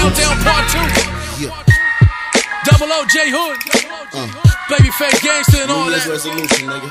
Countdown Part 2. Yeah. Double O, J Hood. Babyface Gangsta and all New Year's that. resolution, nigga.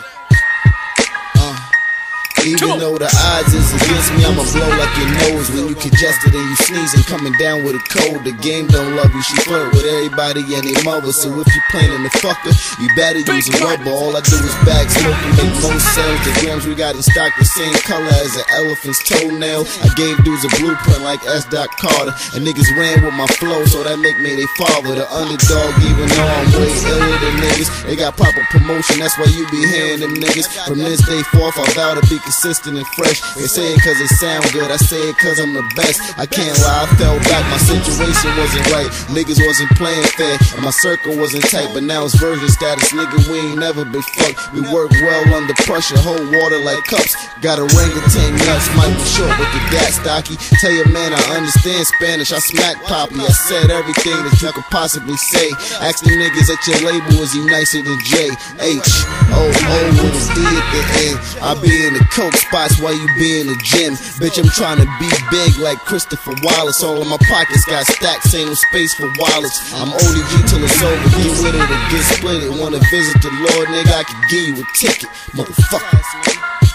Even though the odds is against me, I'ma blow like your nose. When you congested and you sneezing, coming down with a cold. The game don't love you, she flirt with everybody and their mother. So if you planning to fuck her, you better use a rubber. All I do is bag smoke and make most sales. The grams we got in stock the same color as an elephant's toenail. I gave dudes a blueprint like S. Carter, and niggas ran with my flow, so that make me they father. The underdog, even though I'm way iller than niggas. They got proper promotion, that's why you be hearing them niggas. From this day forth, I vow to be consistent and fresh. They say it cause it sound good, I say it cause I'm the best. I can't lie, I fell back, my situation wasn't right. Niggas wasn't playing fair, and my circle wasn't tight. But now it's version status, nigga, we ain't never been fucked. We work well under pressure, hold water like cups. Got orangutan nuts, might be short with the gat stocky. Tell your man I understand Spanish, I smack Poppy. I said everything that you could possibly say. Ask the niggas at your label, is he nicer than J? H-O-O with a D at the end. I be in the coke spots while you be in the gym. Bitch, I'm trying to be big like Christopher Wallace. All in my pockets got stacks, ain't no space for wallets. I'm ODG till it's over, get with it or get split it. Wanna visit the Lord, nigga, I can give you a ticket, motherfucker.